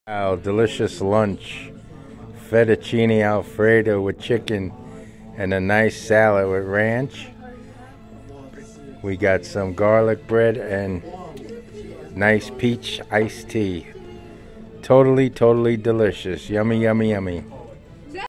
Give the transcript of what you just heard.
Wow, delicious lunch. Fettuccine Alfredo with chicken and a nice salad with ranch. We got some garlic bread and nice peach iced tea. Totally delicious. Yummy, yummy, yummy.